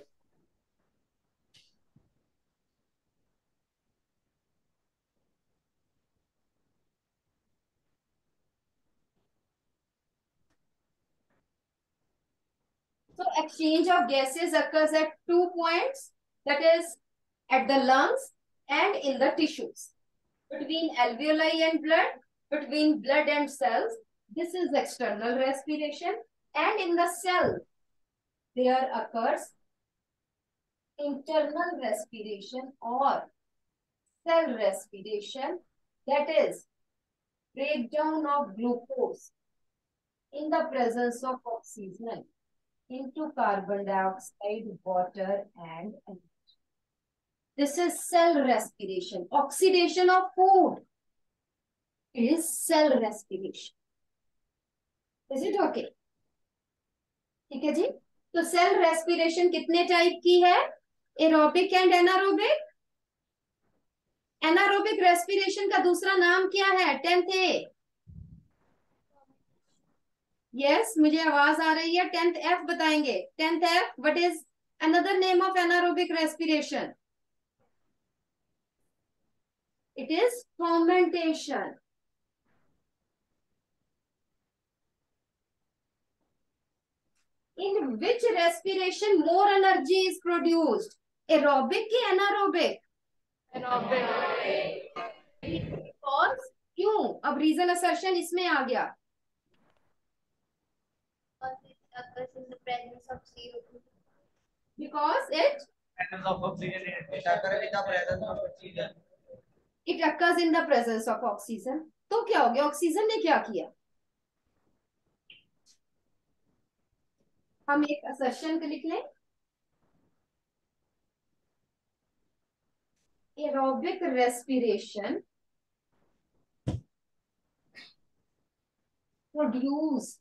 So exchange of gases occurs at 2 points, that is at the lungs and in the tissues. Between alveoli and blood, between blood and cells, this is external respiration. And in the cell, there occurs internal respiration or cell respiration, that is breakdown of glucose in the presence of oxygen into carbon dioxide, water, and energy. This is cell respiration. Oxidation of food is cell respiration. Is it okay? ठीक है जी. तो cell respiration कितने type की है? Aerobic and anaerobic. Anaerobic respiration का दूसरा नाम क्या है? 10th ए. यस, मुझे आवाज आ रही है. 10th एफ बताएंगे. 10th F, what is another name of anaerobic respiration? It is fermentation. In which respiration more energy is produced? Aerobic ki anaerobic? Aerobic. Because क्यों? अब reason assertion इसमें आ गया. Because it occurs in the presence of CO2. Because Presence of oxygen in it occurs with the presence of oxygen. it occurs in the presence of oxygen. तो क्या हो गया? Oxygen ने क्या किया? हम एक assertion को लिख लें. Aerobic respiration produce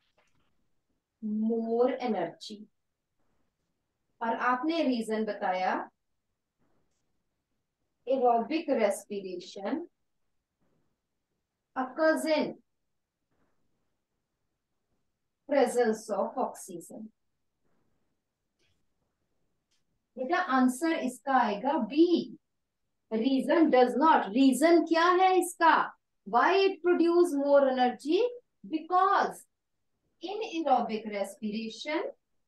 more energy. और आपने रीजन बताया aerobic respiration occurs in presence of oxygen. बेटा आंसर इसका आएगा B. Reason does not. Reason क्या है इसका? Why it produce more energy? Because in aerobic respiration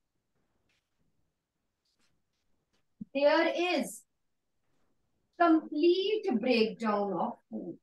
there is complete breakdown of food.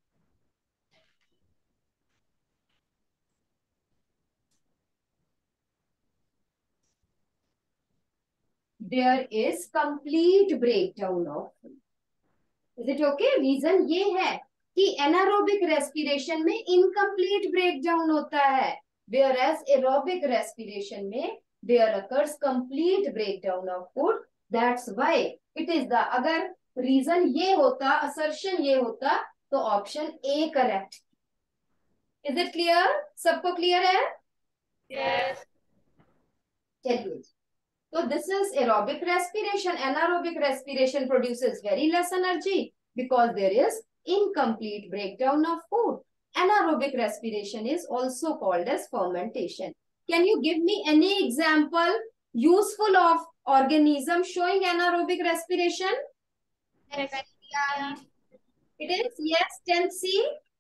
There is complete breakdown of food. Is it okay? Reason ये है कि anaerobic respiration में incomplete breakdown होता है, whereas aerobic respiration में there occurs complete breakdown of food. That's why it is the. अगर reason ये होता, असर्शन ये होता, तो option A correct. Is it clear? सबको क्लियर है? Yes. चलिए, so this is aerobic respiration. Anaerobic respiration produces very less energy because there is incomplete breakdown of food. Anaerobic respiration is also called as fermentation. Can you give me any example useful of organism showing anaerobic respiration? Bacteria. It is, yes, 10C.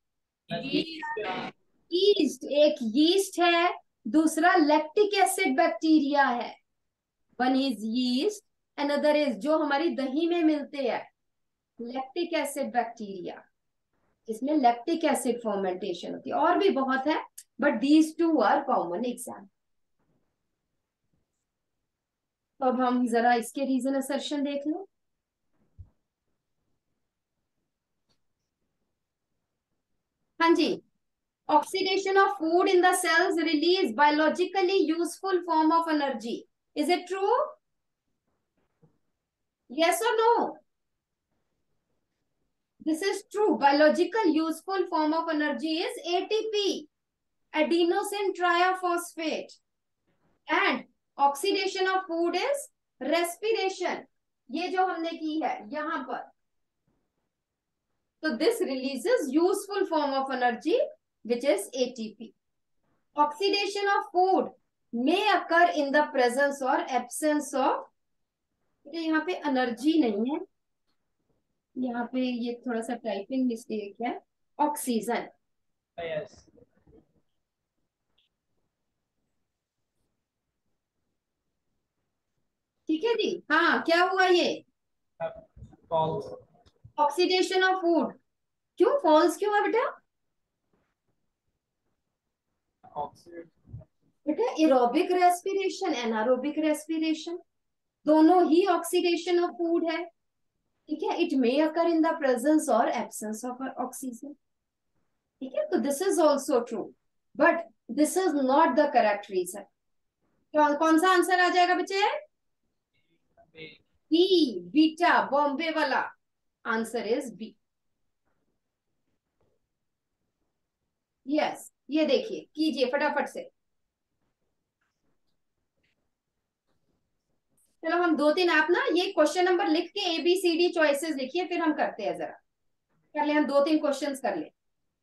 yeast. एक yeast है, दूसरा lactic acid bacteria है. One is yeast, another is जो हमारी दही में मिलते हैं, lactic acid bacteria, जिसमें lactic acid fermentation होती है. और भी बहुत है, but these two are common example. अब हम जरा इसके रीजन असर्शन देख लो. हाँ जी. Oxidation of food in the cells release biologically useful form of energy. Is it true? Yes or no? This is true. Biological useful form of energy is ATP, adenosine triphosphate, and oxidation of food is respiration. ये जो हमने की है यहाँ पर, so this releases useful form of energy which is ATP. Oxidation of food may occur in the presence or absence of. यहाँ पे energy नहीं है, यहाँ पे ये थोड़ा सा टाइपिंग मिस्टेक है. ऑक्सीजन. Yes. ठीक है जी. हाँ, क्या हुआ ये? False. Oxidation of food. क्यों फॉल्स क्यों है बेटा? Oxidation. बेटा एरोबिक रेस्पिरेशन, एनारोबिक रेस्पिरेशन दोनों ही ऑक्सीडेशन ऑफ फूड है. ठीक है. It may occur in the presence और एब्सेंस ऑफ ऑक्सीजन. ठीक है. तो this is also true, but this is not the correct reason. कौन सा आंसर आ जाएगा बच्चे? बी, बीटा, बॉम्बे वाला. Answer is B. यस. ये देखिए, कीजिए फटाफट से. चलो हम दो तीन, आप ना ये क्वेश्चन नंबर लिख के ABCD चॉइसेस लिखिए, फिर हम करते हैं. जरा कर ले, हम दो तीन क्वेश्चंस कर ले.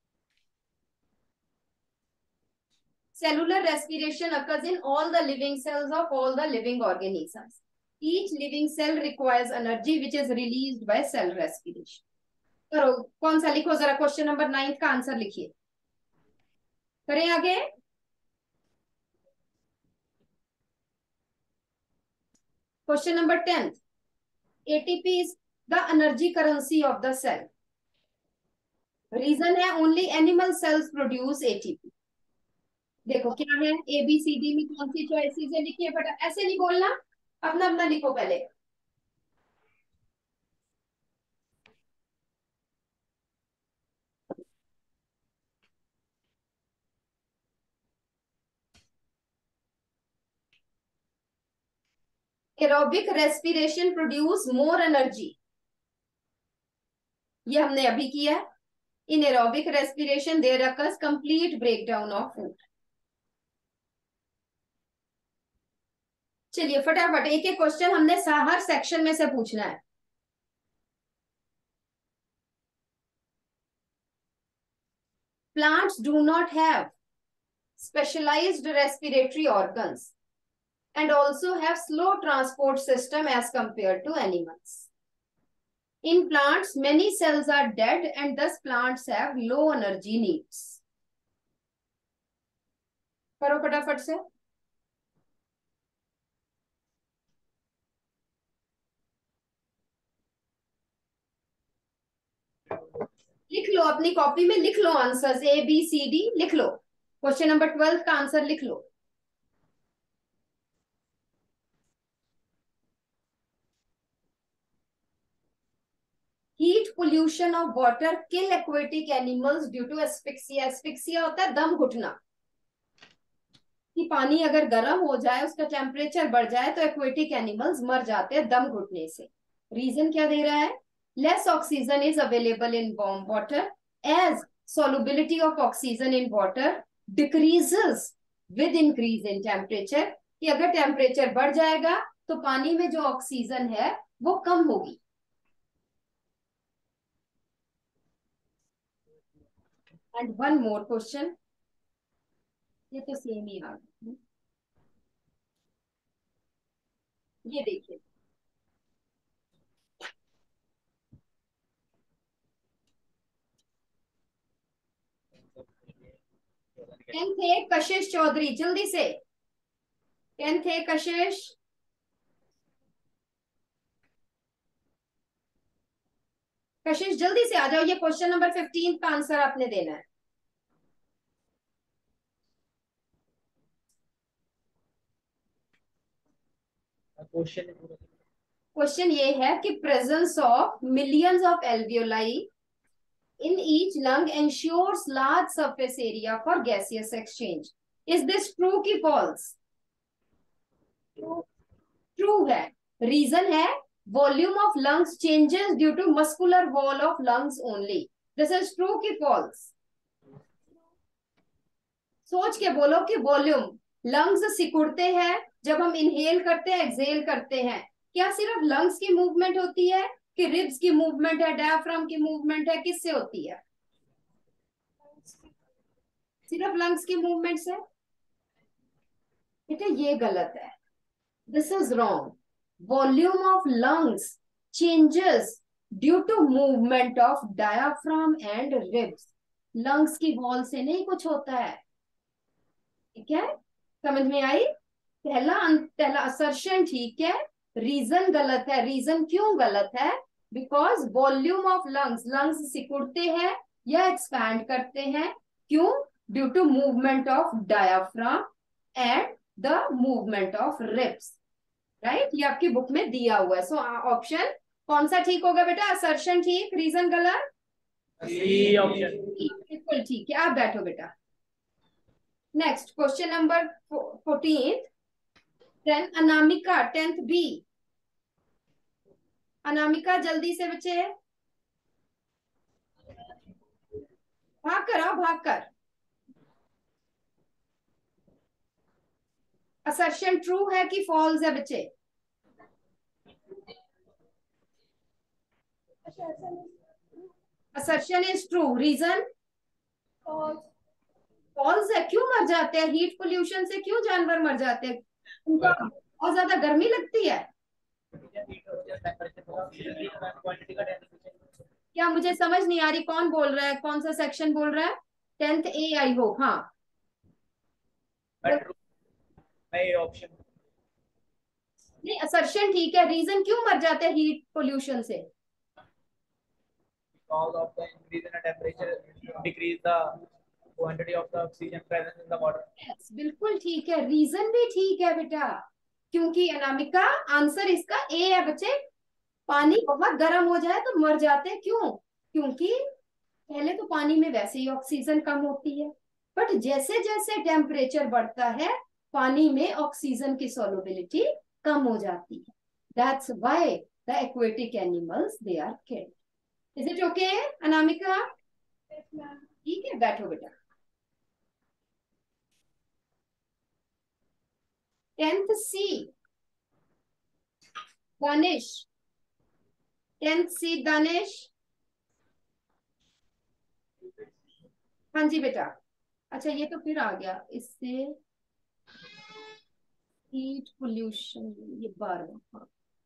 Cellular respiration occurs in all the living cells of all the living organisms. Each living cell requires energy which is released by cell respiration. करो, कौन सा लिखो जरा. क्वेश्चन नंबर 9 का आंसर लिखिए. करें आगे. Question number 10. ATP is the energy currency of the cell. Reason है only animal cells produce ATP. देखो क्या है, ABCD में कौन सी चॉइसेस है लिखिए. बट ऐसे नहीं बोलना, अपना अपना लिखो पहले. Aerobic respiration produce more energy. ये हमने अभी किया. In aerobic respiration there occurs complete breakdown of food. चलिए फटाफट एक एक क्वेश्चन हमने हर सेक्शन में से पूछना है. plants do not have specialized respiratory organs and also have slow transport system as compared to animals. In plants, many cells are dead and thus plants have low energy needs. करो फटाफट से. लिख लो अपनी कॉपी में, लिख लो answers ABCD लिख लो. Question number 12 का आंसर लिख लो. Heat pollution of water kill aquatic animals due to asphyxia. Asphyxia होता है दम घुटना, कि पानी अगर गर्म हो जाए, उसका टेम्परेचर बढ़ जाए तो एक्वेटिक एनिमल्स मर जाते हैं दम घुटने से. रीजन क्या दे रहा है? Less oxygen is available in warm water as solubility of oxygen in water decreases with increase in temperature. कि अगर टेम्परेचर बढ़ जाएगा तो पानी में जो ऑक्सीजन है वो कम होगी. एंड वन मोर क्वेश्चन, ये तो सेम ही आ गया. ये देखिए, टेंथ है कशिश चौधरी, जल्दी से. टेंथ है कशिश. कशिश जल्दी से आ जाओ, ये क्वेश्चन नंबर 15 का आंसर आपने देना है. क्वेश्चन ये है कि presence of millions of alveoli in each lung ensures large surface area for gaseous exchange. Is this true कि false? True है. Reason है volume of lungs changes due to muscular wall of lungs only. This is true कि false? सोच के बोलो कि volume, lungs सिकुड़ते हैं जब हम इनहेल करते हैं, एक्सहेल करते हैं. क्या सिर्फ लंग्स की मूवमेंट होती है कि रिब्स की मूवमेंट है, डायफ्राम की मूवमेंट है, किससे होती है? सिर्फ लंग्स की मूवमेंट से? बेटा ये गलत है. This is wrong. Volume of lungs changes due to movement of diaphragm and ribs. Lungs की वॉल से नहीं कुछ होता है. ठीक है, समझ में आई? पहला असर्शन ठीक है, रीजन गलत है. रीजन क्यों गलत है? Because volume of lungs, lungs सिकुड़ते हैं या एक्सपैंड करते हैं. क्यों? Due to movement of diaphragm and the movement of ribs. Right, ये आपकी बुक में दिया हुआ है. सो ऑप्शन कौन सा ठीक होगा बेटा? असर्शन ठीक, रीजन गलत. बिल्कुल ठीक है. आप बैठो बेटा. Next question number 14. Then Anamika 10th B. Anamika जल्दी से बच्चे, भाग कर आओ, भाग कर. असर्शन ट्रू है कि फॉल्स है बच्चे? Assertion is true. Reason false है. क्यों मर जाते हैं? हीट पोल्यूशन से क्यों जानवर मर जाते हैं? उनको बहुत ज्यादा गर्मी लगती है. क्या मुझे समझ नहीं आ रही, कौन बोल रहा है? कौन सा सेक्शन बोल रहा है? 10th A आई हो. हाँ, ऑप्शन नहीं असर्शन ठीक है. रीजन क्यों मर जाते हैं हीट पोल्यूशन से? because of the increase in the temperature decrease the quantity of the oxygen present in the water. yes, बिल्कुल ठीक है. रीजन भी ठीक है बेटा, क्योंकि अनामिका आंसर इसका ए है बच्चे. पानी बहुत गर्म हो जाए तो मर जाते हैं. क्यों? क्योंकि पहले तो पानी में वैसे ही ऑक्सीजन कम होती है, बट जैसे जैसे टेम्परेचर बढ़ता है पानी में ऑक्सीजन की सॉल्युबिलिटी कम हो जाती है. That's why the aquatic animals they are killed. Is it okay Anamika? ठीक है, बैठो बेटा. 10th C. Danish. 10th C Danish. हाँ जी बेटा। अच्छा ये तो फिर आ गया इससे, हीट पोल्यूशन, ये 12।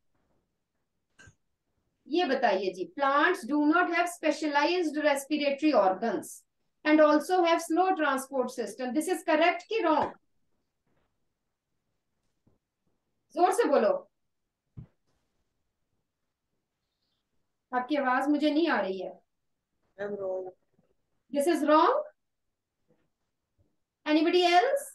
ये बताइए जी, plants do not have specialised respiratory organs and also have slow transport system, this is correct कि रॉन्ग? जोर से बोलो, आपकी आवाज मुझे नहीं आ रही है। Ma'am wrong. This is wrong. Anybody else?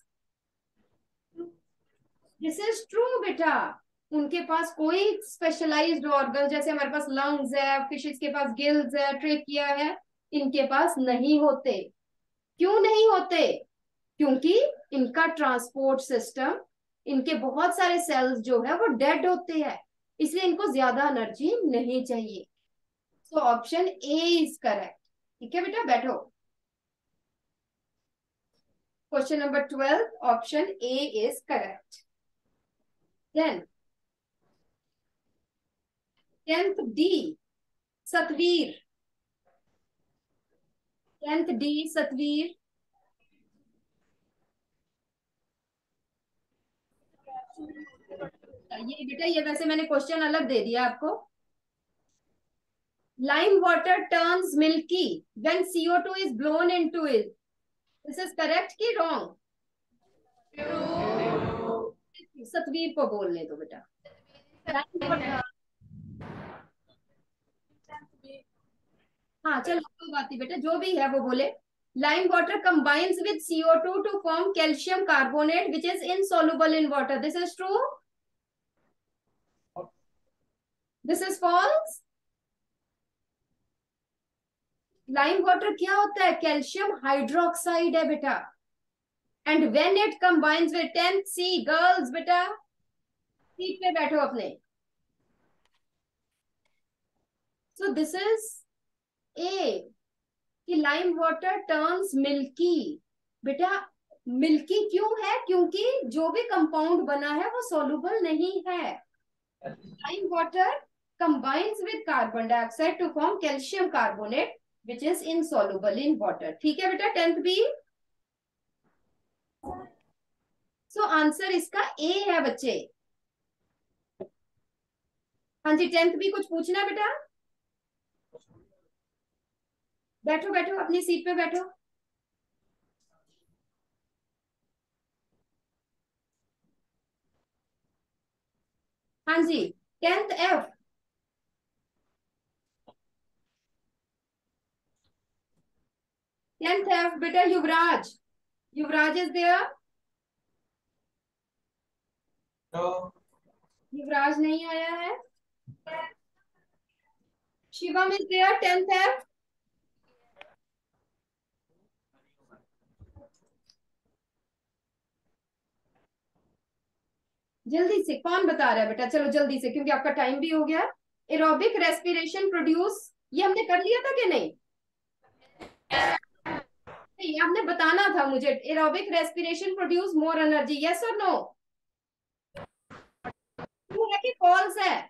This is true बेटा, उनके पास कोई स्पेशलाइज्ड ऑर्गन, जैसे हमारे पास लंग्स है, फिशेस के पास गिल्स है, ट्रेकिया है, इनके पास नहीं होते। क्यों नहीं होते? क्योंकि इनका ट्रांसपोर्ट सिस्टम, इनके बहुत सारे सेल्स जो है वो डेड होते हैं, इसलिए इनको ज्यादा एनर्जी नहीं चाहिए। So option A is correct. ठीक है बेटा, बैठो। Question number 12, option A is correct. Then 10th D, Satveer. 10th D Satveer. ये बेटा, ये वैसे मैंने क्वेश्चन अलग दे दिया आपको। Lime water turns milky when CO2 is blown into it. This is correct कि wrong? सतवीर को बोलने दो बेटा। हाँ चलो, कोई बात नहीं बेटा, जो भी है वो बोले। Lime water combines with CO2 to form calcium carbonate, which is insoluble in water. This is true. This is false. Lime water क्या होता है? कैल्शियम हाइड्रोक्साइड है बेटा। And when it combines with 10th C, girls बेटा seat पे बैठो अपने। So this is A, कि लाइम वाटर टर्न्स मिल्की। बेटा मिल्की क्यों है? क्योंकि जो भी कंपाउंड बना है वो सॉल्युबल नहीं है। Lime water combines with carbon dioxide to form calcium carbonate which is insoluble in water. ठीक है बेटा, 10th बी। सो आंसर इसका ए है बच्चे। हाँ जी 10th बी, कुछ पूछना बेटा? बैठो बैठो, अपनी सीट पे बैठो। हाँ जी 10th एफ। 10th एफ बेटा, युवराज। युवराज इज देयर? युवराज नहीं आया है। Shivam is there? 10th F. जल्दी से कौन बता रहा है बेटा? चलो जल्दी से, क्योंकि आपका टाइम भी हो गया। एरोबिक रेस्पिरेशन प्रोड्यूस, ये हमने कर लिया था कि नहीं? नहीं, आपने बताना था मुझे। Aerobic respiration produce more energy, yes और नो? ट्रू है कि फॉल्स है?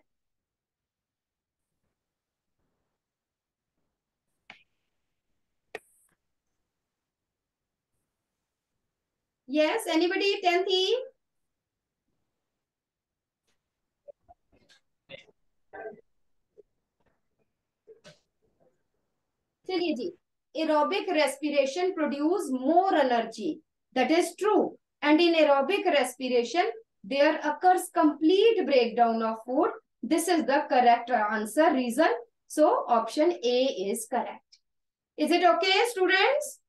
Yes, anybody 10th E? चलिए जी, aerobic respiration produce more energy, that is true, and in aerobic respiration there occurs complete breakdown of food. This is the correct answer, reason. So option A is correct. Is it okay students?